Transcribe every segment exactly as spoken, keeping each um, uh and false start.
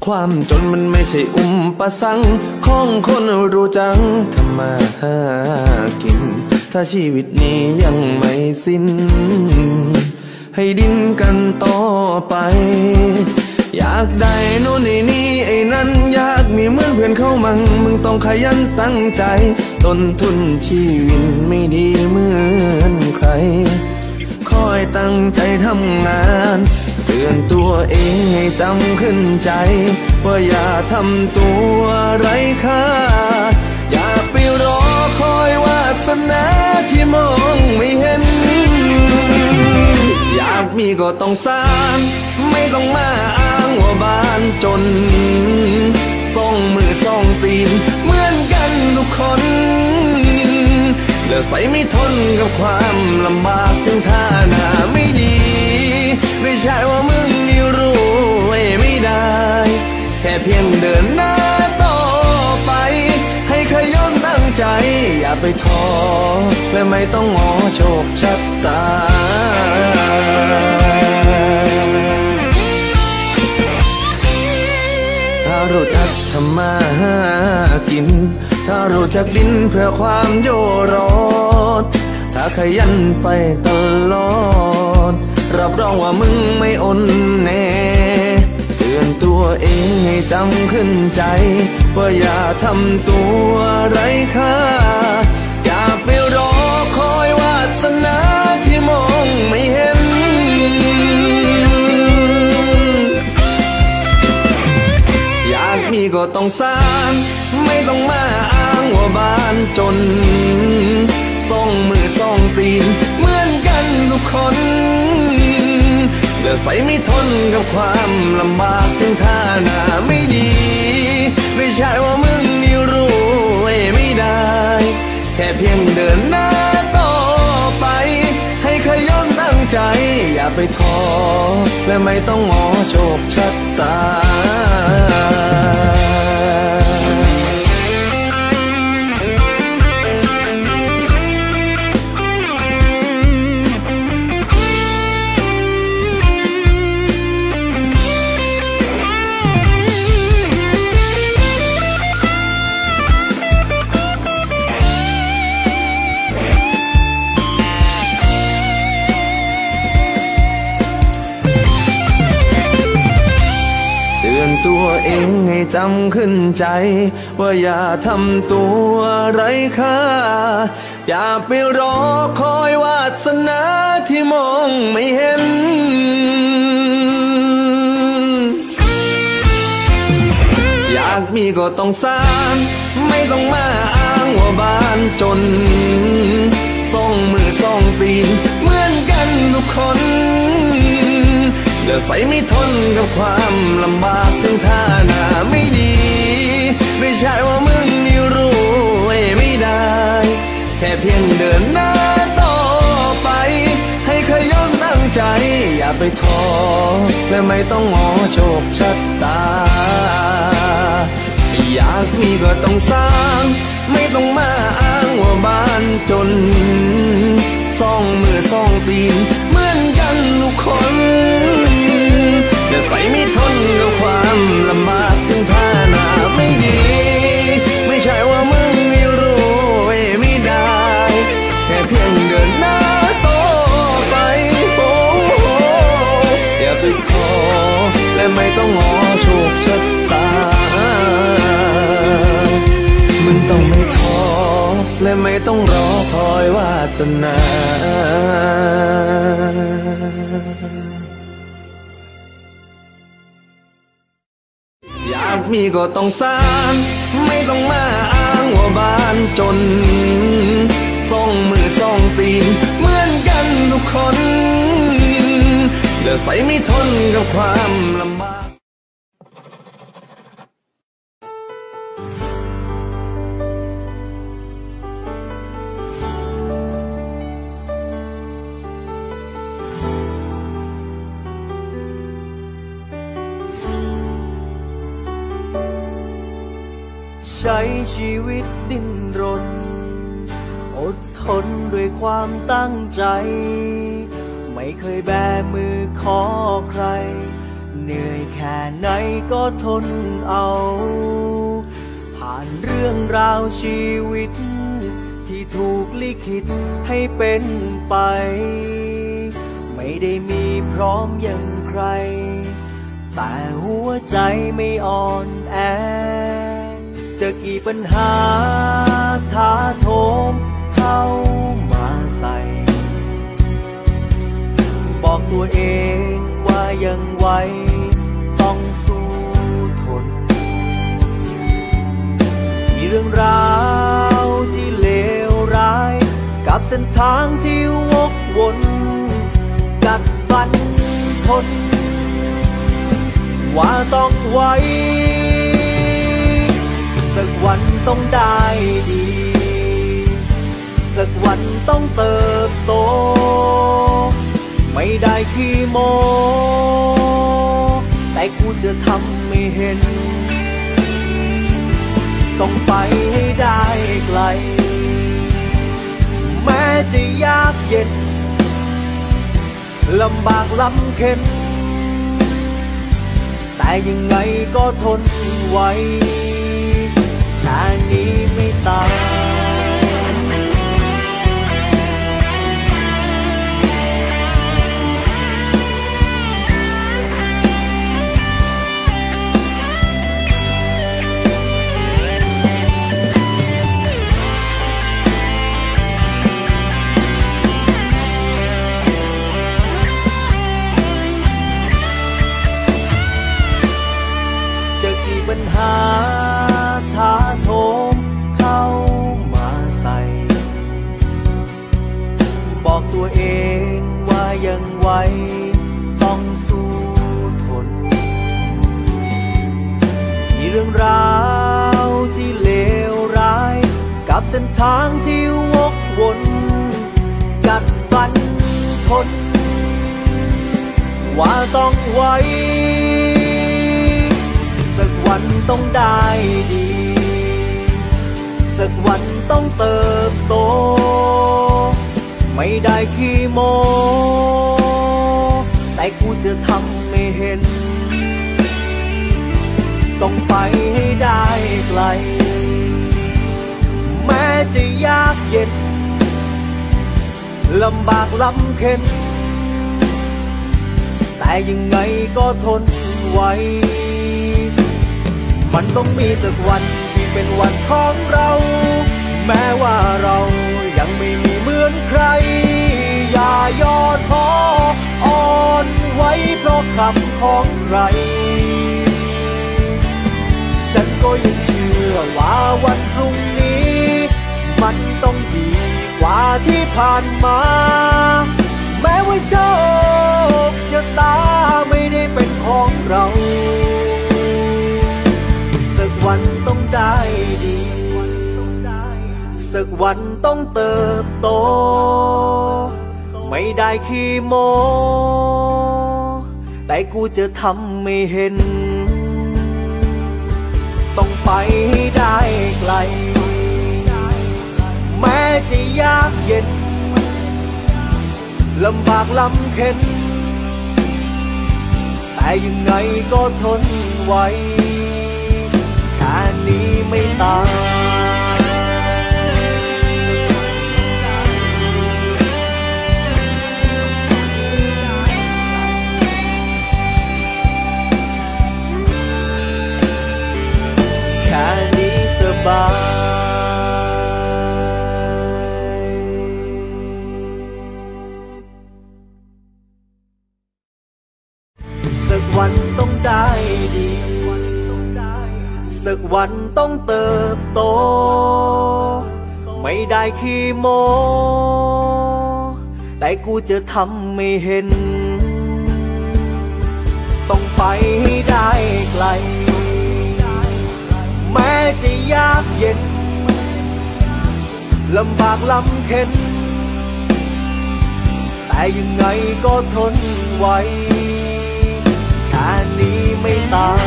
ความจนมันไม่ใช่อุปสรรคของคนรู้จังทำมาหากินถ้าชีวิตนี้ยังไม่สิ้นให้ดิ้นกันต่อไปอยากได้โน่นไอ้นี่ไอ้นั่นอยากมีเหมือนเพื่อนเขามั่งมึงต้องขยันตั้งใจต้นทุนชีวิตไม่ดีเหมือนใครคอยตั้งใจทำงานเตือนตัวเองให้จำขึ้นใจว่าอย่าทำตัวไร้ค่าอย่าไปรอคอยวาสนาที่มองไม่เห็นอยากมีก็ต้องสร้างไม่ต้องมาอ้างว่าบ้านจนส่องมือส่องตีนเหมือนกันทุกคนแล้วใส่ไม่ทนกับความลำบากถึงท่าหน้าไม่ดีไม่ใช่ว่ามึงนี่รู้ไม่ได้แค่เพียงเดินหน้าต่อไปให้ขยันตั้งใจอย่าไปท้อและไม่ต้องงอโชคชะตาถ้ารู้จักทำมาหากินถ้ารู้จักดิ้นเพื่อความโยรอดถ้าขยันไปตลอดรับรองว่ามึงไม่อ่อนแน่เตือนตัวเองให้จำขึ้นใจว่าอย่าทำตัวไร้ค่าอย่าไปรอคอยวาสนาที่มองไม่เห็นอยากมีก็ต้องสร้างไม่ต้องมาอ้างว่าบ้านจนส่องมือส่องตีนเหมือนกันทุกคนเดี๋ยวใส่ไม่ทนกับความลำบากถึงท่าหน้าไม่ดีไม่ใช่ว่ามึงนี่รู้ไม่ได้แค่เพียงเดินหน้าต่อไปให้ขยันตั้งใจอย่าไปท้อและไม่ต้องงอโชคชะตาตัวเองให้จำขึ้นใจว่าอย่าทำตัวไร้ค่าอย่าไปรอคอยวาสนาที่มองไม่เห็นอยากมีก็ต้องสร้างไม่ต้องมาอ้างว่าบ้านจนส่องมือส่องตีนเหมือนกันทุกคนเดี๋ยวใส่ไม่ทนกับความลำบากถึงท่าหน้าไม่ดีไม่ใช่ว่ามึงนี่รู้ไม่ได้แค่เพียงเดินหน้าต่อไปให้ขยันตั้งใจอย่าไปท้อและไม่ต้องงอโชคชะตาอยากมีก็ต้องสร้างไม่ต้องมาอ้างว่าบ้านจนส่องมือส่องตีนเหมือนกันทุกคนอย่าใส่ไม่ทนกับความลำบากถึงท่าหน้าไม่ดีไม่ใช่ว่ามึงนี่รู้ไม่ได้แค่เพียงเดินหน้าต่อไปโอ้อย่าไปท้อและไม่ต้องงอโชคชะตามึงต้องไม่ท้อและไม่ต้องรอคอยวาสนาอยากมีก็ต้องสร้างไม่ต้องมาอ้างว่าบ้านจนส่องมือส่องตีนเหมือนกันทุกคนเดี๋ยวใส่ไม่ทนกับความลำบากใช้ชีวิตดิ้นรนอดทนด้วยความตั้งใจไม่เคยแบมือขอใครเหนื่อยแค่ไหนก็ทนเอาผ่านเรื่องราวชีวิตที่ถูกลิขิตให้เป็นไปไม่ได้มีพร้อมอย่างใครแต่หัวใจไม่อ่อนแอจะกี่ปัญหาท้าโถมเข้ามาใส่บอกตัวเองว่ายังไหวต้องสู้ทนมีเรื่องราวที่เลวร้ายกับเส้นทางที่วกวนกัดฟันทนว่าต้องไหวสักวันต้องได้ดีสักวันต้องเติบโตไม่ได้ขี้โมแต่กูจะทำไม่เห็นต้องไปให้ได้ไกลแม้จะยากเย็นลำบากลำเค็ญแต่ยังไงก็ทนไหวแค่นี้ไม่ตายปัญหาท้าโถมเข้ามาใส่บอกตัวเองว่ายังไหวต้องสู้ทนมีเรื่องราวที่เลวร้ายกับเส้นทางที่วกวนกัดฟันทนว่าต้องไหวสักวันต้องได้ดีสักวันต้องเติบโตไม่ได้ขี้โมแต่กูจะทำไม่เห็นต้องไปให้ได้ไกลแม้จะยากเย็นลำบากลำเค็ญแต่ยังไงก็ทนไหวมันต้องมีสักวันที่เป็นวันของเราแม้ว่าเรายังไม่มีเหมือนใครอย่าย่อท้ออ่อนไว้เพราะคำของใครฉันก็ยังเชื่อว่าวันพรุ่งนี้มันต้องดีกว่าที่ผ่านมาแม้ว่าโชคชะตาไม่ได้เป็นของเราสักวันต้องได้ดีสักวันต้องเติบโตไม่ได้ขี้โมแต่กูจะทำไม่เห็นต้องไปให้ได้ไกลแม้จะยากเย็นลำบากลำเค็ญแต่ยังไงก็ทนไหวแค่นี้ไม่ตายแค่นี้สบายสักวันต้องได้ดีสักวันต้องเติบโตไม่ได้ขี้โมแต่กูจะทำไม่เห็นต้องไปให้ได้ไกลแม้จะยากเย็นลำบากลำเค็ญแต่ยังไงก็ทนไหวแค่นี้ไม่ตาย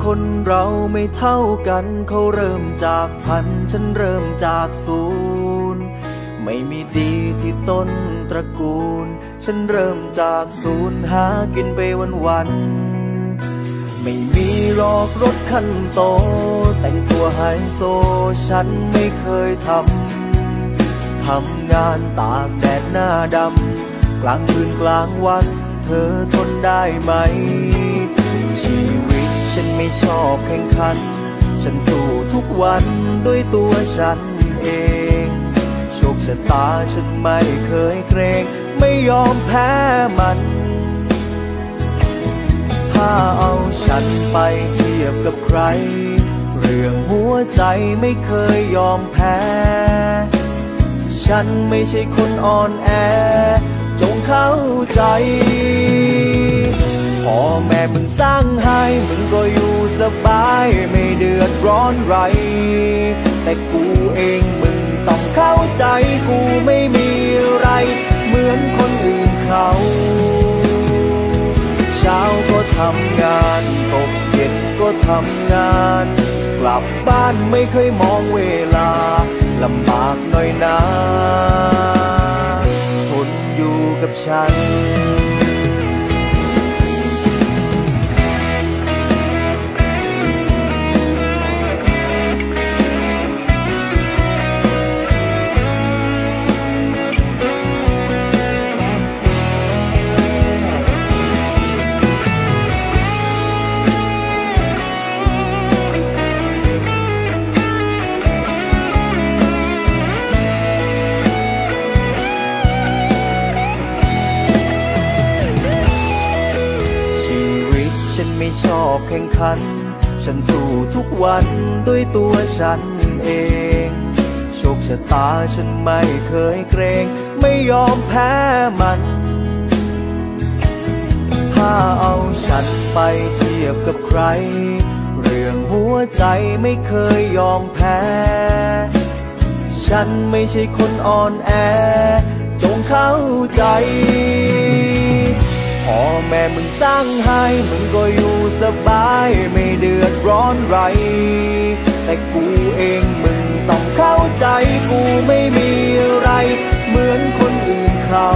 คนเราไม่เท่ากันเขาเริ่มจากพันฉันเริ่มจากศูนย์ไม่มีดีที่ต้นตระกูลฉันเริ่มจากศูนย์หากินไปวันๆไม่มีหรอกรถคันโตแต่งตัวไฮโซฉันไม่เคยทำทำงานตากแดดหน้าดำกลางคืนกลางวันเธอทนได้ไหมชีวิตฉันไม่ชอบแข่งขันฉันสู้ทุกวันด้วยตัวฉันเองโชคชะตาฉันไม่เคยเกรงไม่ยอมแพ้มันถ้าเอาฉันไปเทียบกับใครเรื่องหัวใจไม่เคยยอมแพ้ฉันไม่ใช่คนอ่อนแอจงเข้าใจพ่อแม่มึงสร้างให้มึงก็อยู่สบายไม่เดือดร้อนไรแต่กูเองมึงต้องเข้าใจกูไม่มีอะไรเหมือนคนอื่นเขาเช้าก็ทำงานตกเย็นก็ทำงานกลับบ้านไม่เคยมองเวลาลำบากหน่อยนะทนอยู่กับฉันไม่ชอบแข่งขันฉันสู้ทุกวันด้วยตัวฉันเองโชคชะตาฉันไม่เคยเกรงไม่ยอมแพ้มันถ้าเอาฉันไปเทียบกับใครเรื่องหัวใจไม่เคยยอมแพ้ฉันไม่ใช่คนอ่อนแอจงเข้าใจพ่อแม่มึงสร้างให้มึงก็อยู่สบายไม่เดือดร้อนไรแต่กูเองมึงต้องเข้าใจกูไม่มีอะไรเหมือนคนอื่นเขา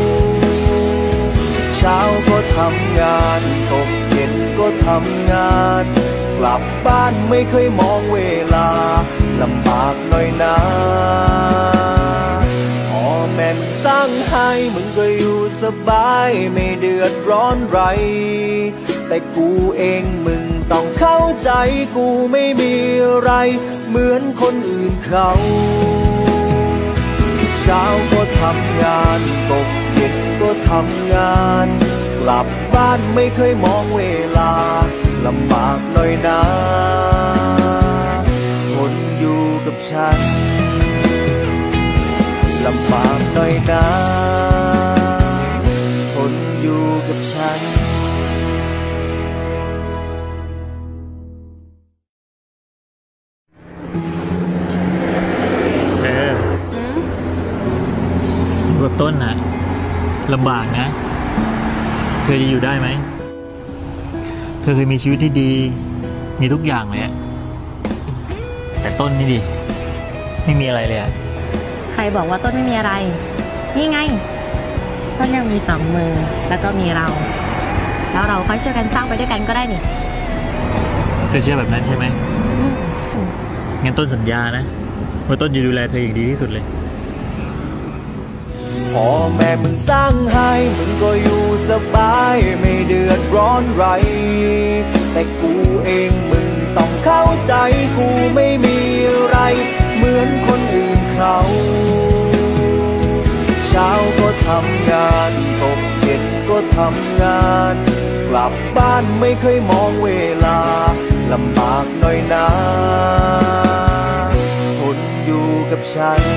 เช้าก็ทำงานตกเย็นก็ทำงานกลับบ้านไม่เคยมองเวลาลำบากหน่อยนะพ่อแม่สร้างให้มึงก็อยู่สบายไม่เดือดร้อนไรแต่กูเองมึงต้องเข้าใจกูไม่มีอะไรเหมือนคนอื่นเขาเช้าก็ทำงานตกเย็นก็ทำงานกลับบ้านไม่เคยมองเวลาลำบากหน่อยนะทนอยู่กับฉันลำบากหน่อยนะทนอยู่กับฉันเอออยู่กับต้นนะลำบากนะเธอจะอยู่ได้ไหมเธอเคยมีชีวิตที่ดีมีทุกอย่างเลยแต่ต้นนี่ดิไม่มีอะไรเลยอะใครบอกว่าต้นไม่มีอะไรนี่ไงต้นยังมีสองมือแล้วก็มีเราแล้วเราค่อยช่วยกันสร้างไปด้วยกันก็ได้นี่เธอเชื่อแบบนั้นใช่ไหมงั้นต้นสัญญานะว่าต้นจะดูแลเธออย่างดีที่สุดเลยพ่อแม่มึงสร้างให้มึงก็อยู่สบายไม่เดือดร้อนไรแต่กูเองมึงต้องเข้าใจกูไม่มีอะไรเหมือนคนอื่นเขาเช้าก็ทำงานตกเย็นก็ทำงานกลับบ้านไม่เคยมองเวลาลำบากหน่อยนะทนอยู่กับฉัน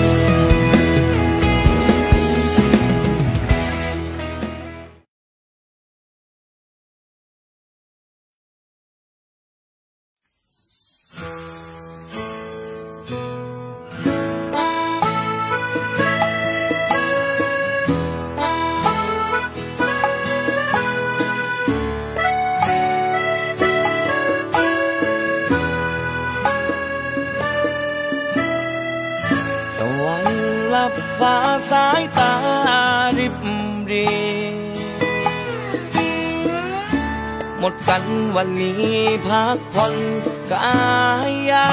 หมดกันวันนี้พักผ่อนกายยา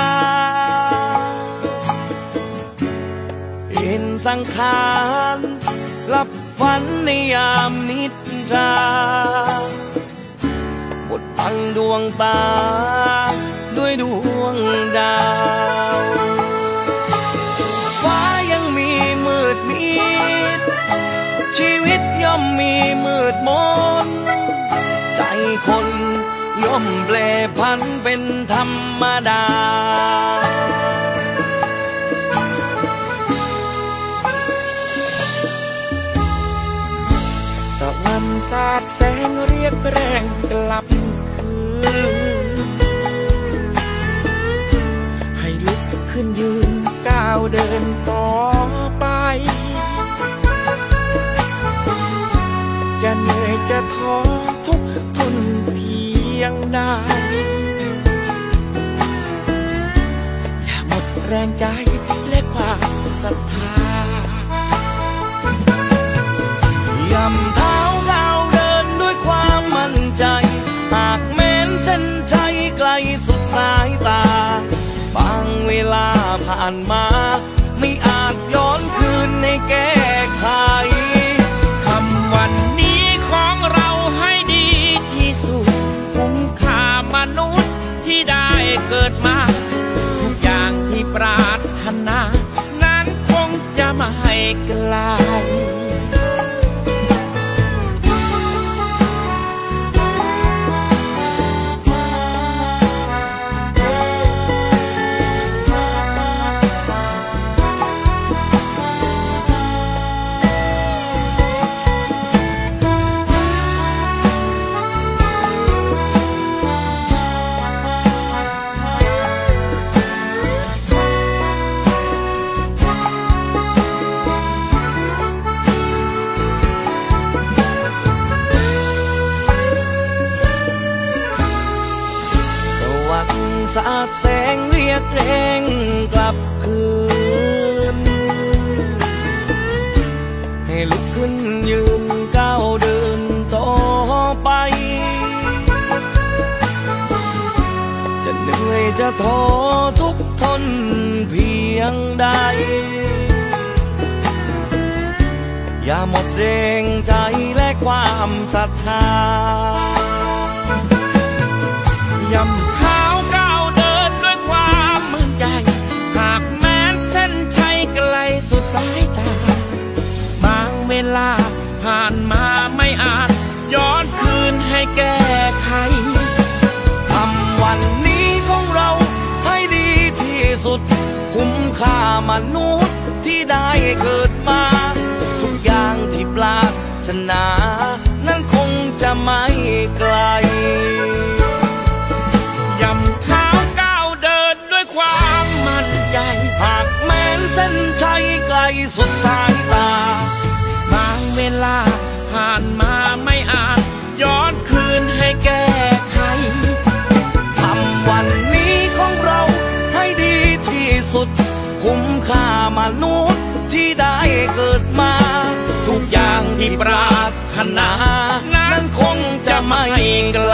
เห็นสังขารหลับฝันในยามนิทราบดบังดวงตาด้วยดวงดาวฟ้ายังมีมืดมิดชีวิตย่อมมีมืดมนใจคนย่อมแปรผันเป็นธรรมดาตะวันสาดแสงเรียกแรงกลับคืนให้ลุกขึ้นยืนก้าวเดินต่อไปจะเหนื่อยจะท้อทุกทนเพียงใดอย่าหมดแรงใจและความศรัทธายำเท้าก้าวเดินด้วยความมั่นใจหากแม้นเส้นชัยไกลสุดสายตาบางเวลาผ่านมาไม่อาจย้อนคืนให้แก้ไขทำวันนี้ของเราให้ดีที่สุดคุ้มค่ามนุษย์ที่ได้เกิดมาทุกอย่างที่ปรารถนานั้นคงจะไม่ไกลสาดแสงเรียกแรงกลับคืนให้ลุกขึ้นยืนก้าวเดินต่อไปจะเหนื่อยจะท้อทุกทนเพียงใดอย่าหมดแรงใจและความศรัทธายำเท้าก้าวเดินด้วยความมั่นใจหากแม้นเส้นชัยไกลสุดสายตาบางเวลาผ่านมาไม่อาจย้อนคืนให้แก้ไขทำวันนี้ของเราให้ดีที่สุดคุ้มค่ามนุษย์ที่ได้เกิดมาทุกอย่างที่ปรารถนานั้นคงจะไม่ไกลยำเท้าก้าวเดินด้วยความมั่นใจหากแม้นเส้นชัยไกลสุดสายตาบางเวลาผ่านมาไม่อาจย้อนคืนให้แก้ไขทำวันนี้ของเราให้ดีที่สุดคุ้มค่ามนุษย์ที่ได้เกิดมาทุกอย่างที่ปรารถนานั้นคงจะไม่ไกล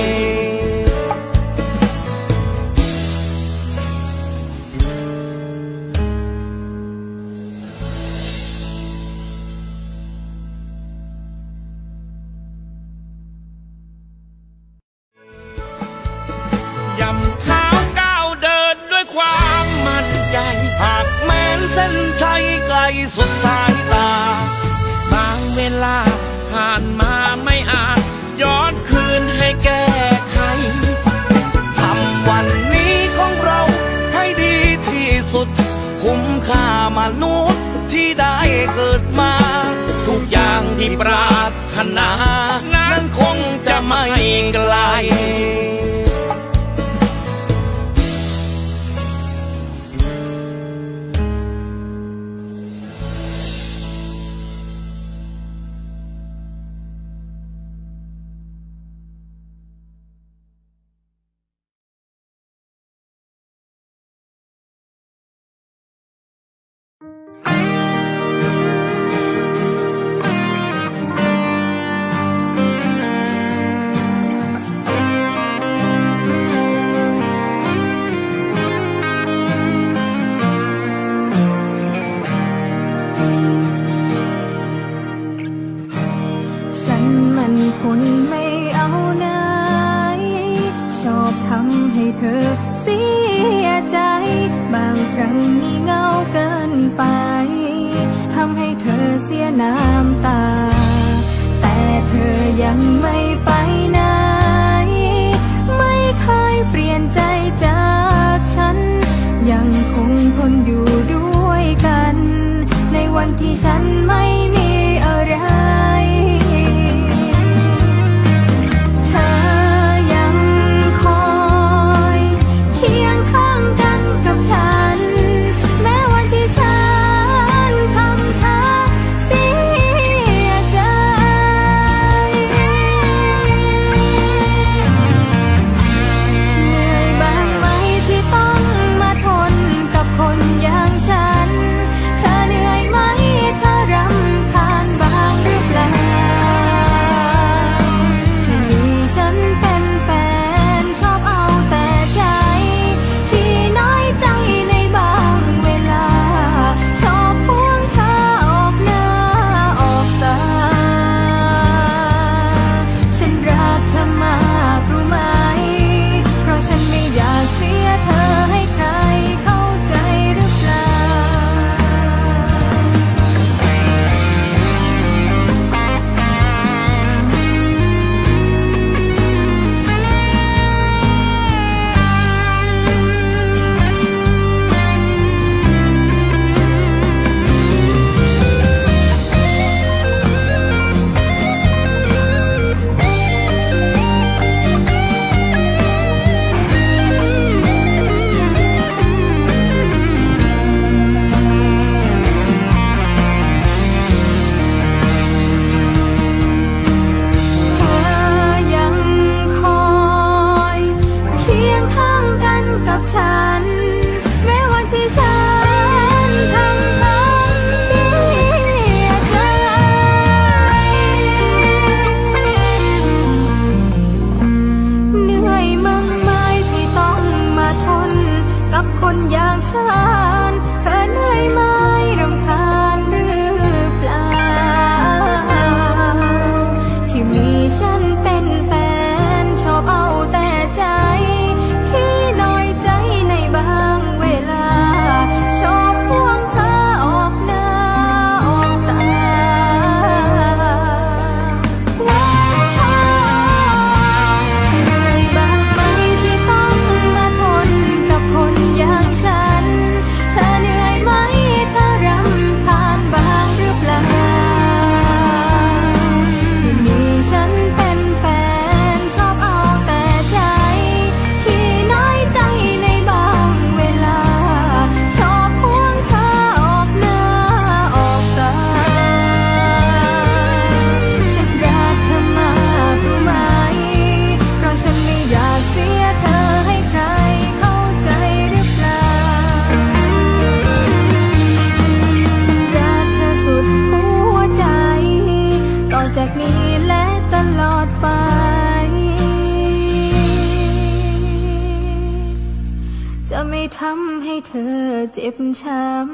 ยำเท้าก้าวเดินด้วยความมั่นใจหากแม้นเส้นชัยไกลสุดสายตาบางเวลาผ่านมาไม่อาจย้อนคืนให้แก้ไขทำวันนี้ของเราให้ดีที่สุดคุ้มค่ามนุษย์ที่ได้เกิดมาทุกอย่างที่ปรารถนานั้นคงจะไม่ไกลน้ำตาแต่เธอยังไม่ไปไหนไม่เคยเปลี่ยนใจจากฉันยังคงทนอยู่ด้วยกันในวันที่ฉันไม่มีอะไรเธอยังคอยเคียงข้างกันกับฉันแม้วันที่ฉันทำเธอเสียใจเหนื่อยบ้างไหมที่ต้องมาทนกับคนอย่างฉันเธอเหนื่อยไหมเธอรำคาญบ้างหรือเปล่าที่มีฉันเป็นแฟนชอบเอาแต่ใจที่น้อยใจในบางเวลาชอบพวงเธอออกหน้าออกตาฉันรักเธอมากรู้ไหมเพราะฉันไม่อยากเสียเธอให้ใครเข้าใจหรือเปล่าเธอยังคอยเคียงข้างกันกับฉันแม้วันที่ฉันทำเธอเสียใจเหนื่อยมั้งไหมที่ต้องมาทนกับคนอย่างฉันเธอเหนื่อยไหมรำคาญหรือเปล่าที่มีฉันเป็นแฟนชอบเอาแต่ใจขี้น้อยใจในบางเวลาชอบพวงเธอออกหน้าออกตาว้าวเหนื่อยบ้างไหมที่ต้องมาทนกับคนอย่างฉันเธอเหนื่อยไหมเธอรำคาญบ้างหรือเปล่าที่มีฉันเป็นแฟนชอบเอาแต่ใจขี้น้อยใจในบางเวลาชอบพวงเธอออกหน้าออกตาฉันรักเธอมากรู้ไหมเพราะฉันไม่อยากเสียเธอให้ใครเข้าใจหรือเปล่าฉันรักเธอสุดหัวใจต่อจากนี้และตลอดไปจะไม่ทำให้เธอเจ็บช้ำ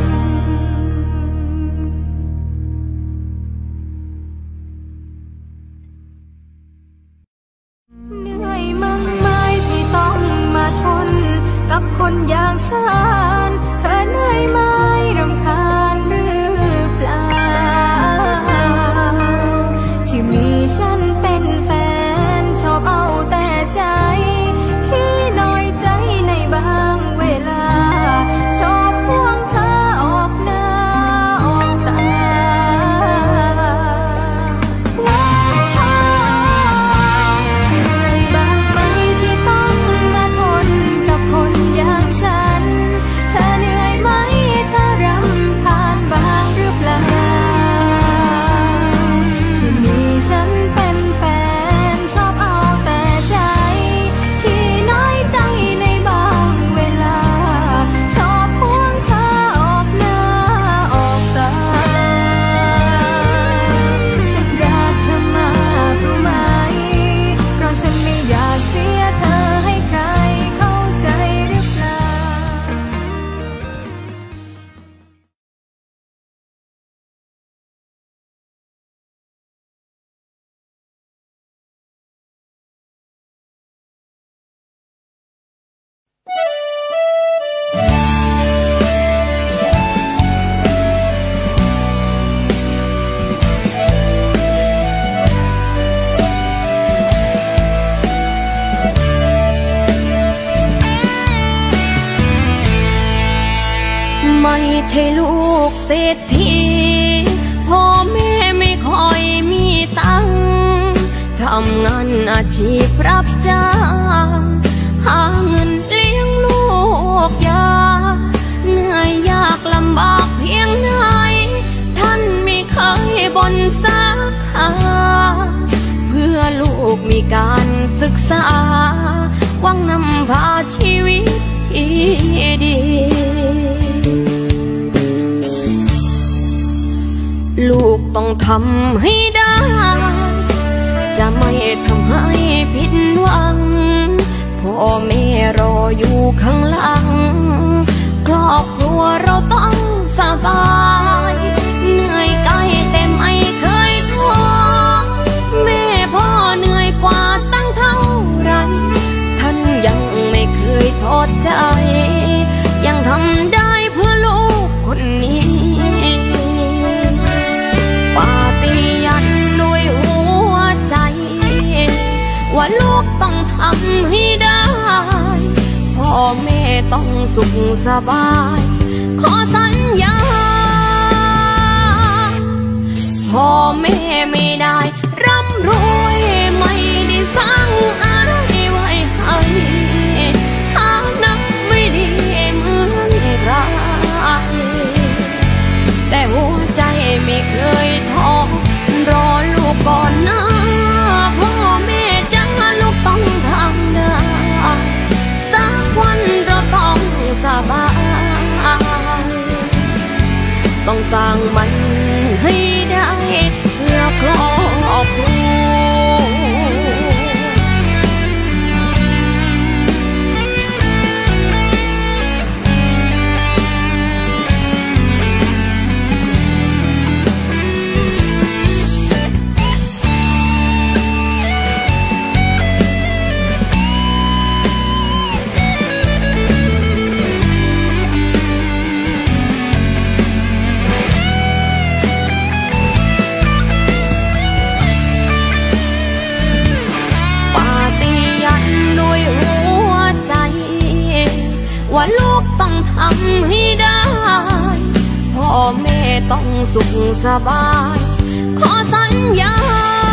เหนื่อยมั้งไหมที่ต้องมาทนกับคนอย่างฉันเธอเหนื่อยไหมรำคาญหรือเปล่าที่มีฉันเป็นแฟนชอบเอาแต่ใจขี้น้อยใจในบางเวลาชอบพวงเธอออกหน้าออกตาว้าวเหนื่อยบ้างไหมที่ต้องมาทนกับคนอย่างฉันเธอเหนื่อยไหมไม่ใช่ลูกเศรษฐีพ่อแม่ไม่ค่อยมีตังค์ทำงานอาชีพรับจ้างหาเงินเลี้ยงลูกยาเหนื่อยยากลำบากเพียงไหนท่านไม่เคยบ่นสักคำเพื่อลูกมีการศึกษาหวังนำพาชีวิตที่ดีลูกต้องทำให้ได้จะไม่ทำให้ผิดหวังพ่อแม่รออยู่ข้างหลังครอบครัวเราต้องสบายเหนื่อยกายแต่ไม่เคยท้อแม่พ่อเหนื่อยกว่าตั้งเท่าไรท่านยังไม่เคยทอดใจยังทำได้เพื่อลูกคนนี้ปาฏิญาณด้วยหัวใจว่าลูกต้องทำให้ได้พ่อแม่ต้องสุขสบายขอสัญญาพ่อแม่ไม่ได้ร่ำรวยไม่ได้สร้างอะไรไว้ให้ฐานะไม่ดีเหมือนใครแต่หัวใจไม่เคยท้อรอลูกก่อนนะพ่อแม่จ้าลูกต้องทำได้สักวันเราต้องสบายต้องสร้างมันให้ได้เพื่อครอบครัวว่าลูกต้องทำให้ได้พ่อแม่ต้องสุขสบายขอสัญญา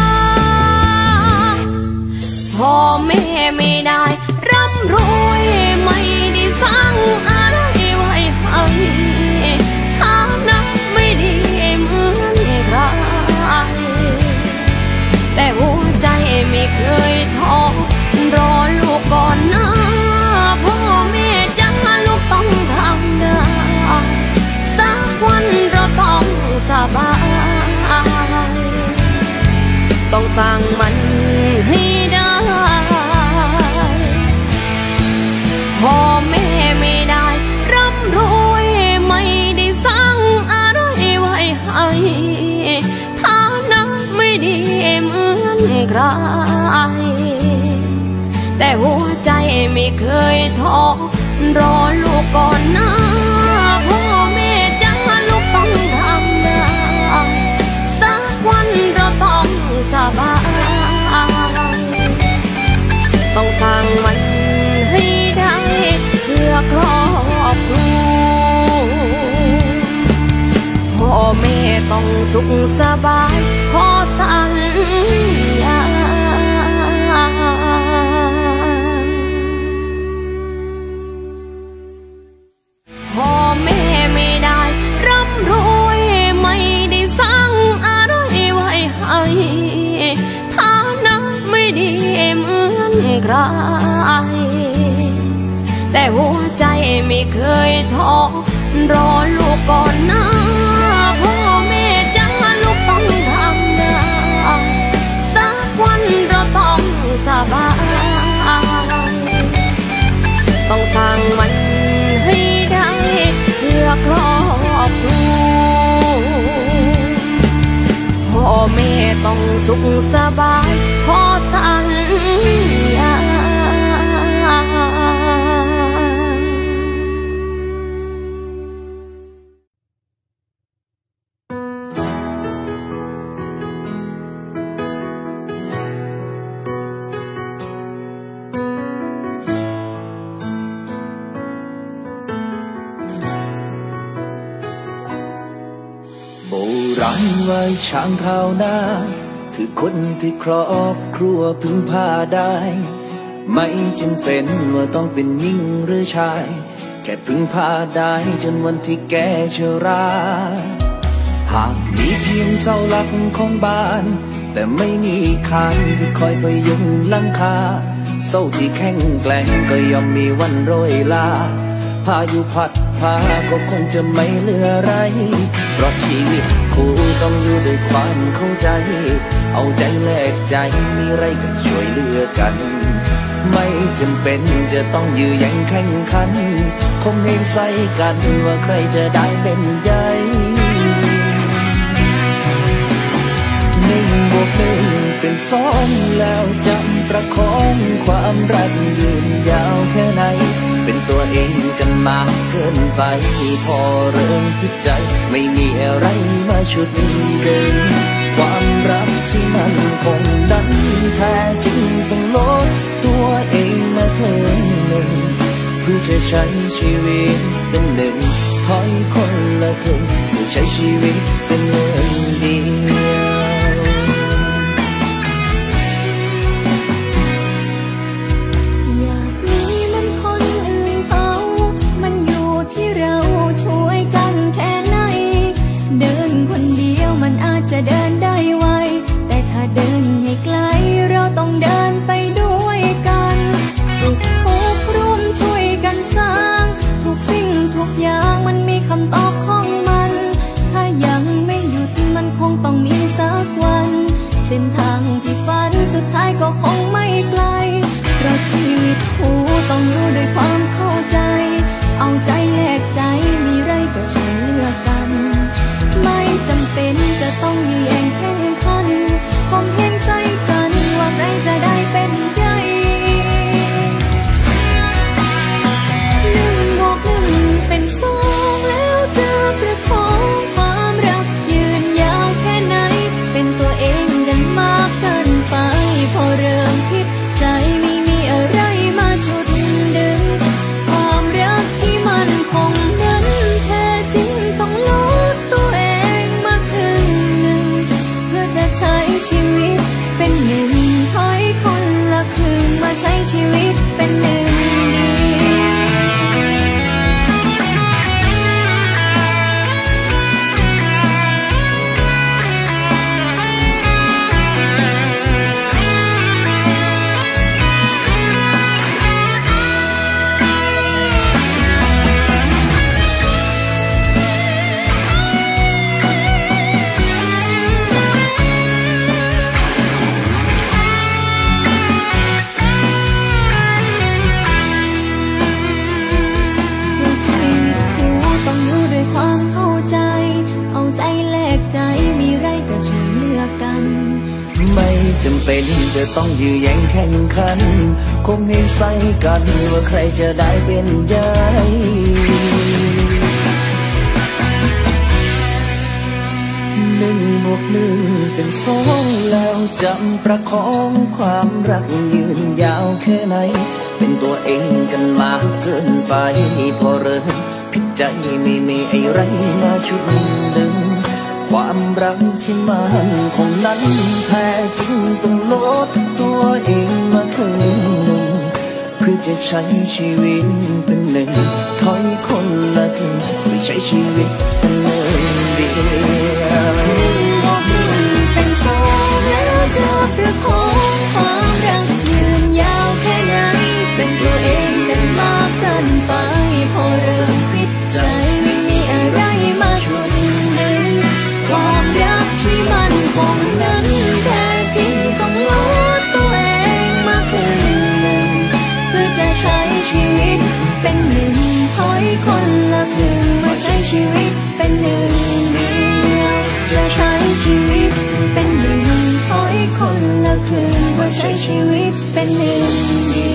พ่อแม่ไม่ได้ร่ำรวยไม่ได้สร้างอะไรไว้ให้ฐานะไม่ดีเหมือนใครแต่หัวใจไม่เคยท้อรอลูกก่อนนะพ่อแม่จ้าลูกต้องทำได้สักวันเราต้องสบายต้องสร้างมันให้ได้พ่อแม่ไม่ได้ร่ำรวยไม่ได้สร้างอะไรไว้ให้ฐานะไม่ดีเหมือนใครแต่หัวใจไม่เคยท้อรอลูกก่อนนะพ่อแม่จ้าลูกต้องทำได้สักวันเราต้องสบายต้องสร้างมันให้ได้เพื่อครอบครัวพ่อแม่ต้องสุขสบายขอสัญญาพ่อแม่ไม่ได้ร่ำรวยไม่ได้สร้างอะไรไว้ให้ฐานะไม่ดีเหมือนใครแต่หัวใจไม่เคยท้อรอลูกก่อนนะพ่อแม่จ้าลูกต้องทำได้สักวันเราต้องสบายต้องสร้างมันให้ได้เพื่อครอบครัวพ่อแม่ต้องสุขสบายขอสัญญาการไหว้ช้างข้าวหน้าคือคนที่ครอบครัวพึ่งพาได้ไม่จำเป็นว่าต้องเป็นหญิงหรือชายแค่พึ่งพาได้จนวันที่แก่ชราหากมีเพียงเสาหลักของบ้านแต่ไม่มีคานที่คอยพยุงหลังคาเสาที่แข็งแกร่งก็ย่อมมีวันโรยลาพายุพัดพาก็คงจะไม่เหลืออะไรเพราะชีวิตคู่ต้องอยู่ด้วยความเข้าใจเอาใจแลกใจมีไรก็ช่วยเหลือกันไม่จำเป็นจะต้องยื้อแย่งแข่งขันคงเห็นใส่กันว่าใครจะได้เป็นใหญ่หนึ่งบวกหนึ่งเป็นสองแล้วจำประคองความรักยืนยาวแค่ไหนเป็นตัวเองกันมากเกินไปพอเริ่มผิดใจไม่มีอะไรมาชุดดึงความรักที่มันคงดันแท้จริงต้องลดตัวเองมาครึ่งหนึ่งเพื่อจะใช้ชีวิตเป็นหนึ่งถอยคนละครึ่งเพื่อใช้ชีวิตเป็นหนึ่งเดียวจะเดินได้ไวแต่ถ้าเดินให้ไกลเราต้องเดินไปด้วยกันสุขทุกข์ร่วมช่วยกันสร้างทุกสิ่งทุกอย่างมันมีคำตอบของมันถ้ายังไม่หยุดมันคงต้องมีสักวันเส้นทางที่ฝันสุดท้ายก็คงไม่ไกลเพราะชีวิตคู่ต้องรู้ด้วยความเข้าใจเอาใจแลกใจมีไรก็ช่วยเหลือกันไม่จำเป็นจะต้องยื้อแย่งแข่งขันคงเห็นใส่กันว่าใครจะได้เป็นใหญ่หนึ่งบวกหนึ่งเป็นสองแล้วจะประคองความรักยืนยาวแค่ไหนเป็นตัวเองกันมากเกินไปพอเริ่มผิดใจไม่มีอะไรมาจุดดึงความรักที่มันคงนั้นแท้จริงต้องลดตัวเองมาครึ่งหนึ่งเพื่อจะใช้ชีวิตเป็นหนึ่งถอยคนละครึ่งมาใช้ชีวิตเป็นหนึ่งไม่จำเป็นจะต้องยื้อแย่งแข่งขันคงให้ใส่กันว่าใครจะได้เป็นใหญ่หนึ่งบวกหนึ่งเป็นสองแล้วจำประคองความรักยืนยาวแค่ไหนเป็นตัวเองกันมากเกินไปพอเริ่มผิดใจไม่มีอะไรมาชุดดึงความรักที่มันคงนั้นแท้จริงต้องลดตัวเองมาครึ่งหนึ่งเพื่อจะใช้ชีวิตเป็นหนึ่งถอยคนละครึ่งเพื่อใช้ชีวิตเป็นหนึ่งเดียวบอกหนึ่งเป็นสองแล้วจะประคองความรักยืนยาวแค่ไหนเป็นตัวเองกันมากเกินไปพอเริ่มผิดใจไม่มีอะไรมาชุดดึงความรักที่มันคงนั้นแท้จริงต้องลดตัวเองมาครึ่งหนึ่งเพื่อจะใช้ชีวิตเป็นหนึ่งถอยคนละครึ่งมาใช้ชีวิตเป็นหนึ่งเดียวจะใช้ชีวิตเป็นหนึ่งถอยคนละครึ่งมาใช้ชีวิตเป็นหนึ่งเดียว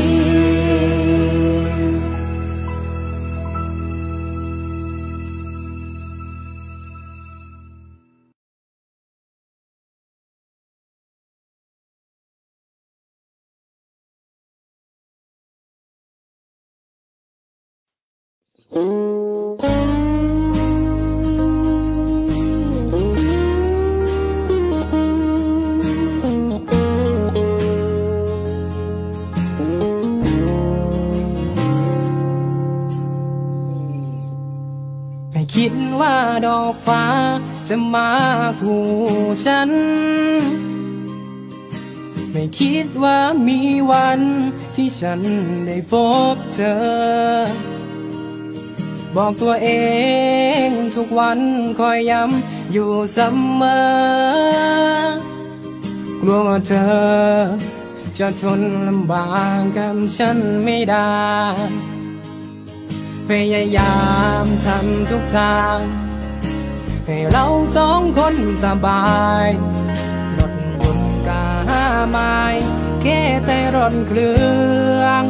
คิดว่าดอกฟ้าจะมาคู่ฉันไม่คิดว่ามีวันที่ฉันได้พบเธอบอกตัวเองทุกวันคอยย้ำอยู่เสมอกลัวว่าเธอจะทนลำบากกับฉันไม่ได้พยายามทำทุกทางให้เราสองคนสบายรถยนต์กาไม้แค่แต่รถเครื่อง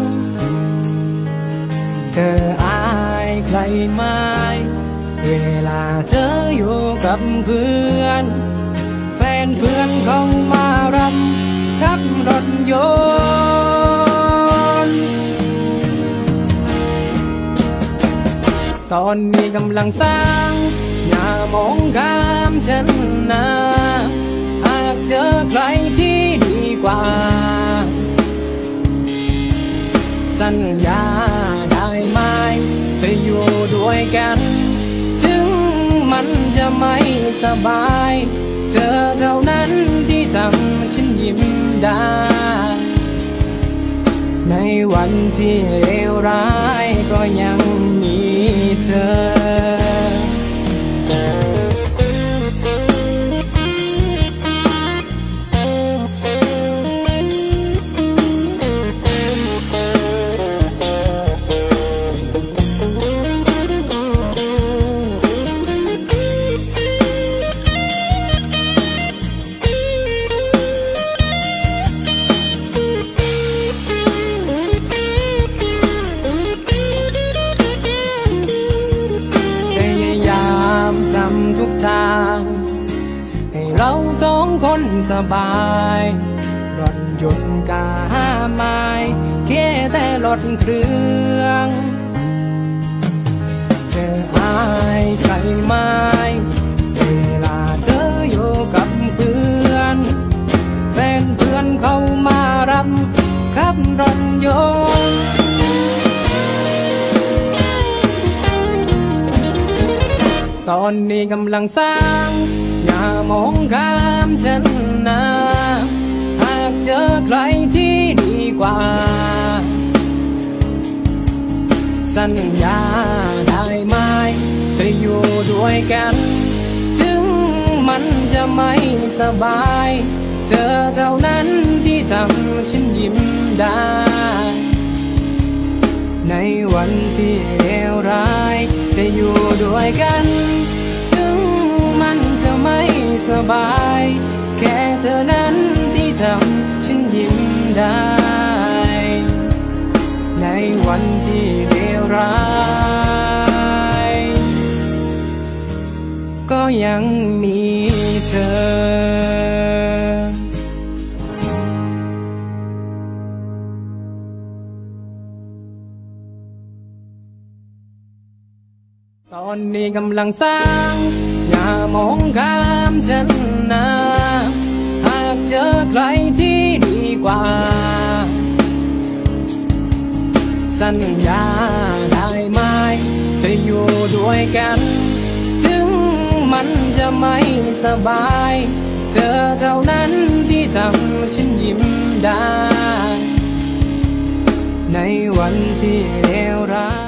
เธออายใครไม่เวลาเธออยู่กับเพื่อนแฟนเพื่อนเขามารับขับรถยนต์ตอนนี้กำลังสร้างอย่ามองข้ามฉันนะหากเจอใครที่ดีกว่าสัญญาได้ไหมจะอยู่ด้วยกันถึงมันจะไม่สบายเธอเท่านั้นที่ทำฉันยิ้มได้ในวันที่เลวร้ายก็ยังมีเธอให้เราสองคนสบายรถยนต์กาไม้แค่แต่รถเครื่องเธออายใครไม่เวลาเธออยู่กับเพื่อนแฟนเพื่อนเขามารับขับรถยนต์ตอนนี้กำลังสร้างอย่ามองข้ามฉันนะหากเจอใครที่ดีกว่าสัญญาได้ไหมจะอยู่ด้วยกันถึงมันจะไม่สบายเธอเท่านั้นที่ทำฉันยิ้มได้ในวันที่เลวร้ายจะอยู่ด้วยกันถึงมันจะไม่สบายแค่เธอนั้นที่ทำฉันยิ้มได้ในวันที่เลวร้ายก็ยังมีเธอตอนนี้กำลังสร้างอย่ามองข้ามฉันนะหากเจอใครที่ดีกว่าสัญญาได้ไหมจะอยู่ด้วยกันถึงมันจะไม่สบายเธอเท่านั้นที่ทำฉันยิ้มได้ในวันที่เลวร้าย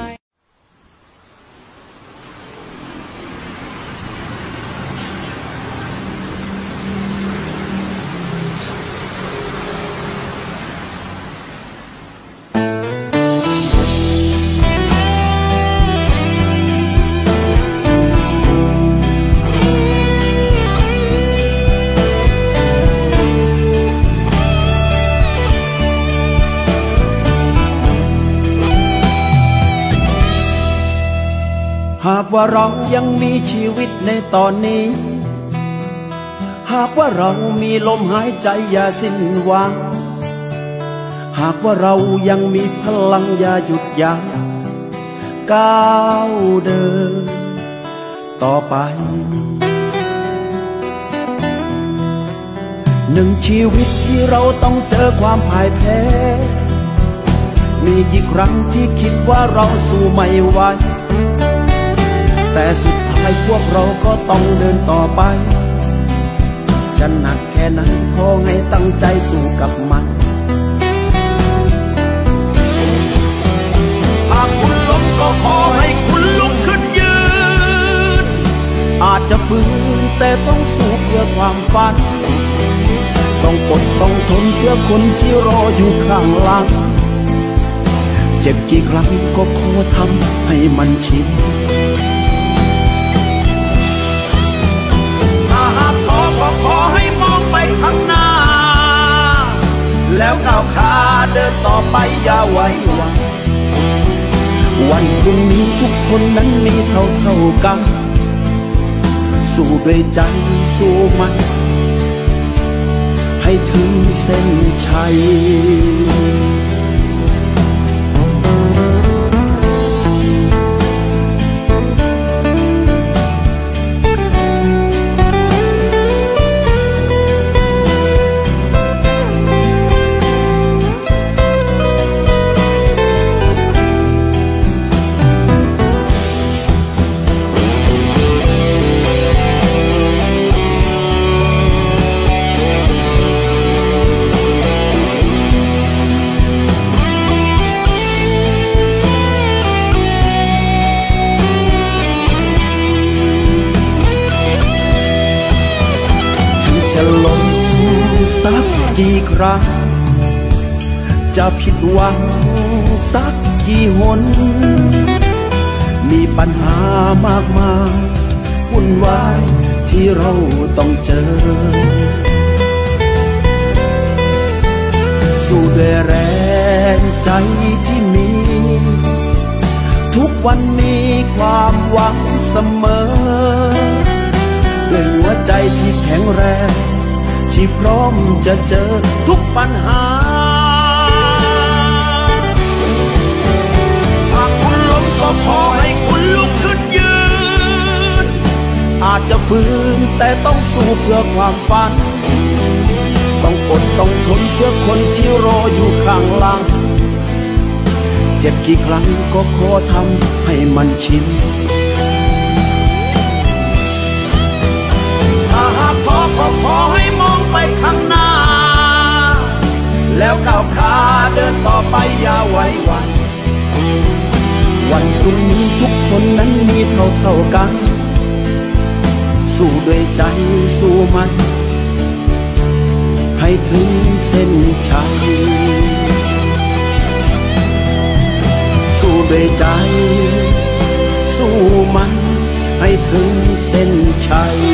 หากว่าเรายังมีชีวิตในตอนนี้หากว่าเรามีลมหายใจอย่าสิ้นหวังหากว่าเรายังมีพลังอย่าหยุดยั้งก้าวเดินต่อไปหนึ่งชีวิตที่เราต้องเจอความพ่ายแพ้มีกี่ครั้งที่คิดว่าเราสู้ไม่ไหวแต่สุดท้ายพวกเราก็ต้องเดินต่อไปจะหนักแค่ไหนขอให้ตั้งใจสู้กับมันหากคุณล้มก็ขอให้คุณลุกขึ้นยืนอาจจะฝืนแต่ต้องสู้เพื่อความฝันต้องอดต้องทนเพื่อคนที่รออยู่ข้างหลังเจ็บกี่ครั้งก็ขอทำให้มันชินถ้าหากท้อก็ขอให้มองไปข้างหน้าแล้วก้าวขาเดินต่อไปอย่าไว้วางวันพรุ่งนี้ทุกคนนั้นมีเท่าเท่ากันสู้ด้วยใจสู้มันให้ถึงเส้นชัยสักกี่ครั้งจะผิดหวังสักกี่หนมีปัญหามากมายวุ่นวายที่เราต้องเจอสู้ด้วยแรงใจที่มีทุกวันมีความหวังเสมอด้วยหัวใจที่แข็งแรงที่พร้อมจะเจอทุกปัญหาหากคุณล้มก็ขอให้คุณลุกขึ้นยืนอาจจะฝืนแต่ต้องสู้เพื่อความฝันต้องอดต้องทนเพื่อคนที่รออยู่ข้างหลังเจ็บกี่ครั้งก็ขอทำให้มันชินถ้าหากท้อก็ขอให้มองไปข้างหน้าแล้วก้าวขาเดินต่อไปอย่าไว้วันวันพรุ่งนี้ทุกคนนั้นมีเท่าเท่ากันสู้ด้วยใจสู้มันให้ถึงเส้นชัยสู้ด้วยใจสู้มันให้ถึงเส้นชัย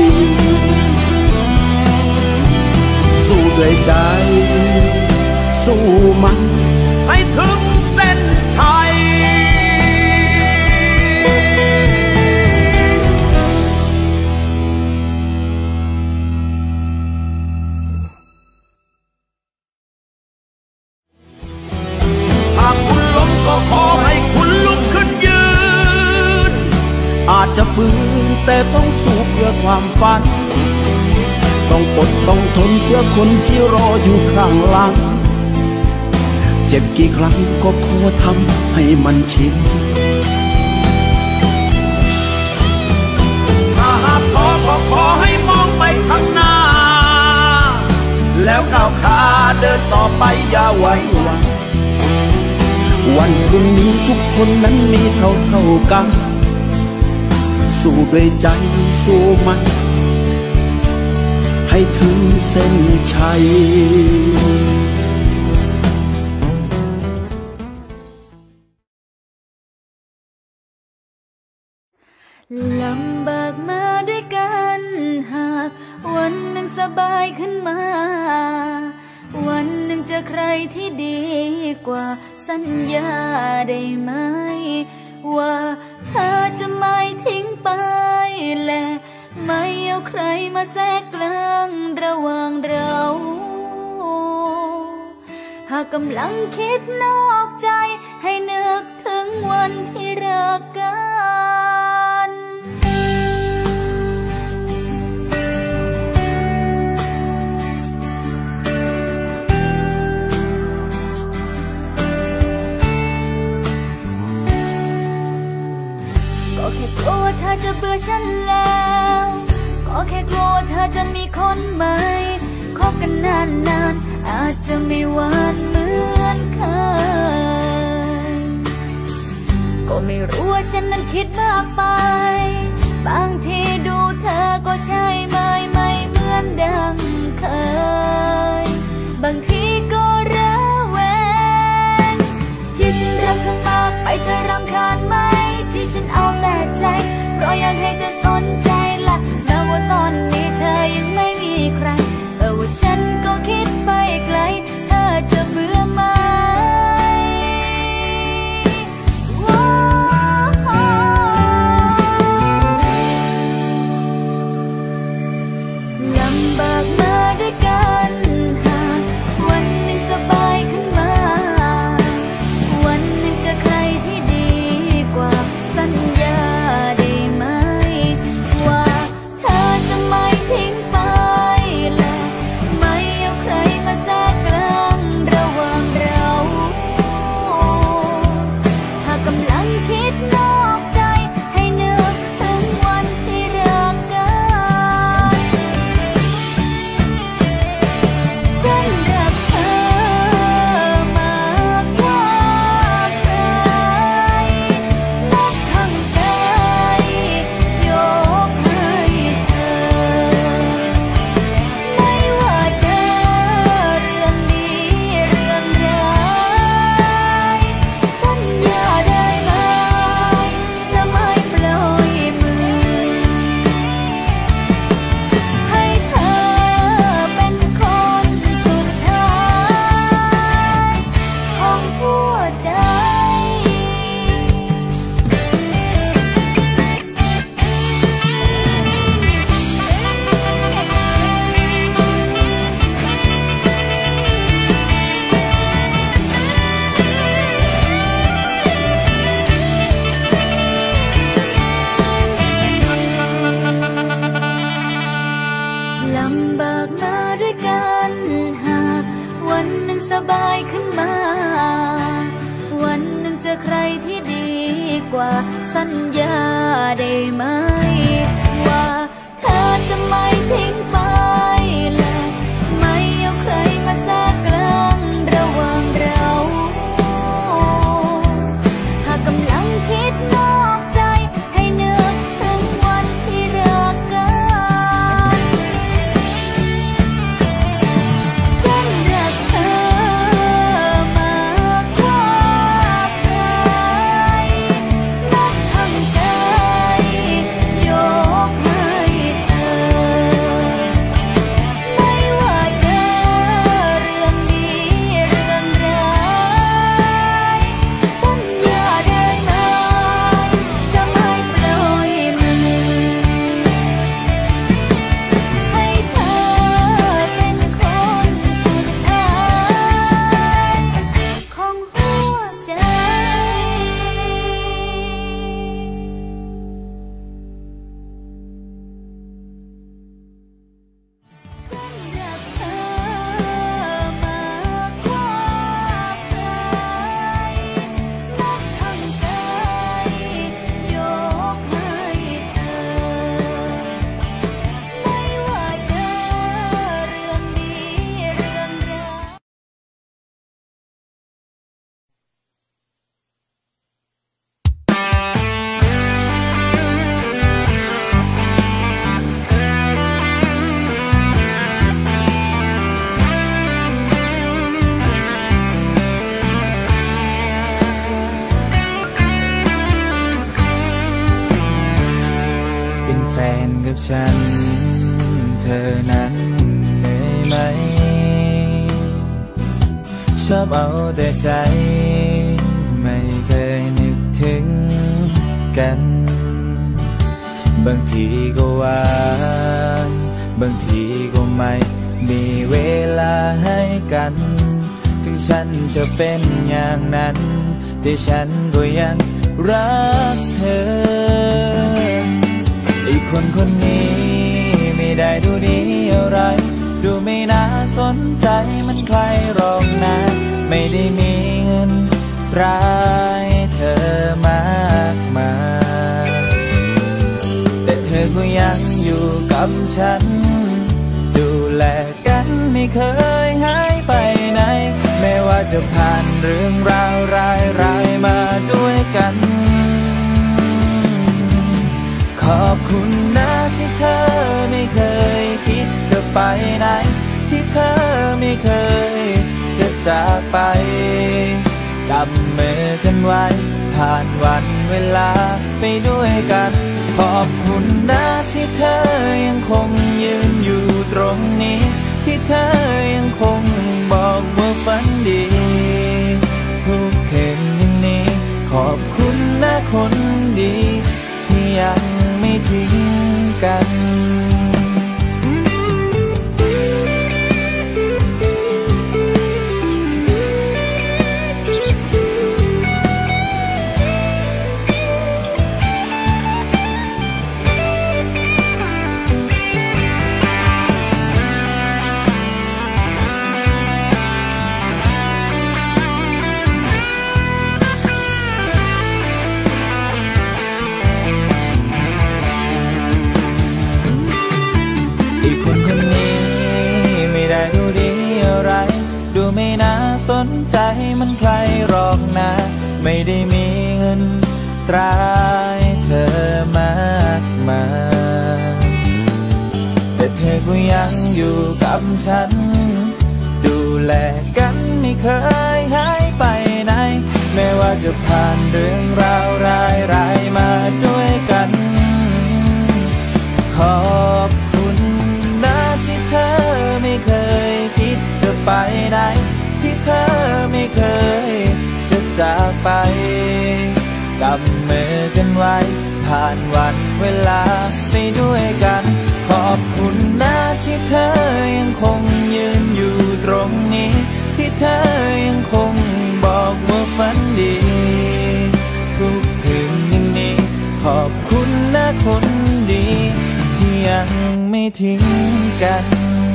สู้ด้วยใจสู้มันให้ถึงเส้นชัยหากคุณล้มก็ขอให้คุณลุกขึ้นยืนอาจจะฝืนแต่ต้องสู้เพื่อความฝันต้องอดต้องทนเพื่อคนที่รออยู่ข้างหลังเจ็บกี่ครั้งก็ขอทำให้มันชินถ้าหากท้อก็ขอให้มองไปข้างหน้าแล้วก้าวขาเดินต่อไปอย่าไว้วางวันพรุ่งนี้ทุกคนนั้นมีเท่าเท่ากันสู้ด้วยใจสู้มันให้ถึงเส้นชัยลำบากมาด้วยกันหากวันหนึ่งสบายขึ้นมาวันหนึ่งเจอใครที่ดีกว่าสัญญาได้ไหมว่าเธอจะไม่ทิ้งไปและไม่เอาใครมาแทรกกลางระหว่างเราหากกำลังคิดนอกใจให้นึกถึงวันที่รักกัน ขแค่กลัวเธอจะเบื่อฉันแล้วก็แค่กลัวเธอจะมีคนใหม่คบกันนานๆอาจจะไม่หวานเหมือนเคยก็ไม่รู้ว่าฉันนั้นคิดมากไปบางทีดูเธอก็ใช่ไม่ไม่เหมือนดังเคยบางทีก็ระแวงที่ฉันรักเธอมากไปเธอรำคาญไหมที่ฉันเอาแต่ใจเพราะอยากให้เธอสนใจละแม้ว่าตอนนี้เธอยังไม่มีใครแต่ว่าฉันก็คิดไปไกลเธอจะเบื่อไหมลำบากมาด้วยกันหากวันหนึ่งสบายขึ้นมาวันหนึ่งจะใครที่ดีกว่าสัญญาได้ไหมว่าเธอจะไม่ทิ้งไปและไม่เอาใครมาแทรกกลางระหว่างเราหากกำลังคิดนอกใจให้นึกถึงวันที่รักกันฉันรักเธอมากกว่าใครนับทั้งใจยกให้เธอไม่ว่าจะเรื่องดีเรื่องร้ายสัญญาได้ไหมจะไม่ปล่อยมือให้เธอเป็นคนสุดท้ายของหัวใจลำบากมาด้วยกันหากวันหนึ่งสบายขึ้นมาวันหนึ่งเจอใครที่ดีกว่าสัญญาได้ไหมว่าเธอจะไม่ทิ้งไปและไม่เอาใครมาแทรกกลางระหว่างเราหากกำลังคิดนอกใจให้นึกถึงวันที่รักกันฉันรักเธอมากกว่าใครนับทั้งใจยกให้เธอไม่ว่าจะเรื่องดีเรื่องร้ายสัญญาได้ไหมจะไม่ปล่อยมือให้เธอเป็นคนสุดท้ายของหัวใจฉันรักเธอมากกว่าใครนับทั้งใจยกให้เธอไม่ว่าจะเรื่องดีเรื่องร้ายเป็นแฟนกับฉันเธอนั้นเหนื่อยไหมชอบเอาแต่ใจไม่เคยนึกถึงกัน บางทีก็หวานบางทีก็ไม่มีเวลาให้กัน ถึงฉันจะเป็นอย่างนั้นแต่ฉันก็ยังรักเธออีกคนคนนี้ไม่ได้ดูดีอะไรดูไม่น่าสนใจมันใครหรอกนะไม่ได้มีเงินตราให้เธอมากมายกับฉันดูแลกันไม่เคยหายไปไหนแม้ว่าจะผ่านเรื่องราวร้ายรายมาด้วยกันขอบคุณนะที่เธอไม่เคยคิดจะไปไหนที่เธอไม่เคยจะจากไปจับมือกันไว้ผ่านวันเวลาไปด้วยกันขอบคุณนะที่เธอยังคงยืนอยู่ตรงนี้ที่เธอยังคงบอกว่าฝันดีทุกคืนอย่างนี้ขอบคุณนะคนดีที่ยังไม่ทิ้งกันดูไม่น่าสนใจมันใครหรอกนะไม่ได้มีเงินตรายเธอมากมายแต่เธอก็ยังอยู่กับฉันดูแลกันไม่เคยหายไปไหนแม้ว่าจะผ่านเรื่องราวร้ายรายมาด้วยกันขอบคุณนะที่เธอไม่เคยคิดจะไปไหนที่เธอไม่เคยจะจากไปจับมือกันไว้ผ่านวันเวลาไปด้วยกันขอบคุณนะที่เธอยังคงยืนอยู่ตรงนี้ที่เธอยังคงบอกว่าฝันดีทุกคืนอย่างนี้ขอบคุณนะคนดีที่ยังไม่ทิ้งกัน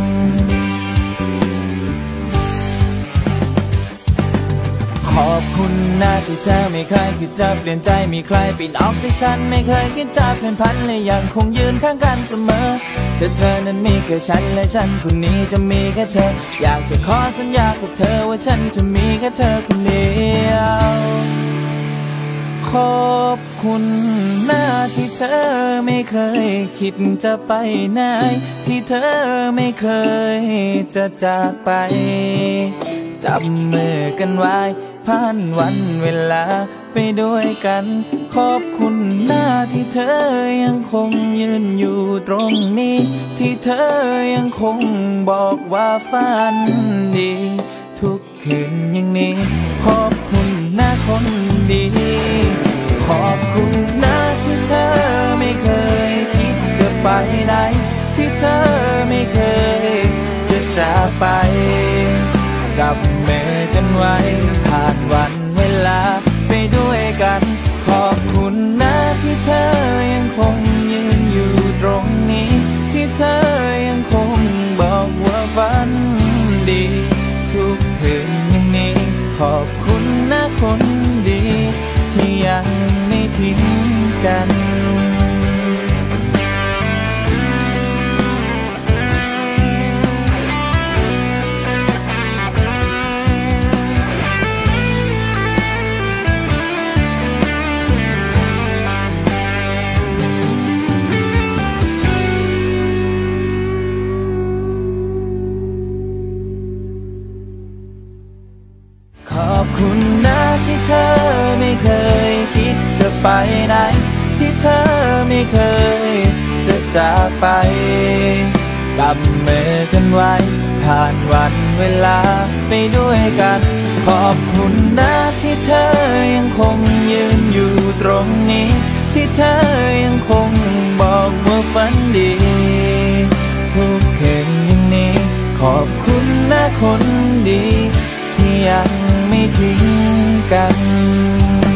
ขอบคุณนะที่เธอไม่เคยคิดจะเปลี่ยนใจมีใครปิดออกจากฉันไม่เคยคิดจะเปลี่ยนพันและยังคงยืนข้างกันเสมอแต่เธอนั้นมีแค่ฉันและฉันคนนี้จะมีแค่เธออยากจะขอสัญญากับเธอว่าฉันจะมีแค่เธอคนเดียวขอบคุณนะที่เธอไม่เคยคิดจะไปไหนที่เธอไม่เคยจะจากไปจับมือกันไว้ผ่านวันเวลาไปด้วยกันขอบคุณนะที่เธอยังคงยืนอยู่ตรงนี้ที่เธอยังคงบอกว่าฝันดีทุกคืนอย่างนี้ขอบคุณนะคนดีขอบคุณนะที่เธอไม่เคยคิดจะไปไหนที่เธอไม่เคยจะจากไปจับมือกันไว้ผ่านวันเวลาไปด้วยกันขอบคุณนะที่เธอยังคงยืนอยู่ตรงนี้ที่เธอยังคงบอกว่าฝันดีทุกคืนอย่างนี้ขอบคุณนะคนดีที่ยังไม่ทิ้งกันขอบคุณนะที่เธอไม่เคยคิดจะไปไหนที่เธอไม่เคยจะจากไปจับมือกันไว้ผ่านวันเวลาไปด้วยกันขอบคุณนะที่เธอยังคงยืนอยู่ตรงนี้ที่เธอยังคงบอกว่าฝันดีทุกคืนอย่างนี้ขอบคุณนะคนดีที่ยังไม่ทิ้งกัน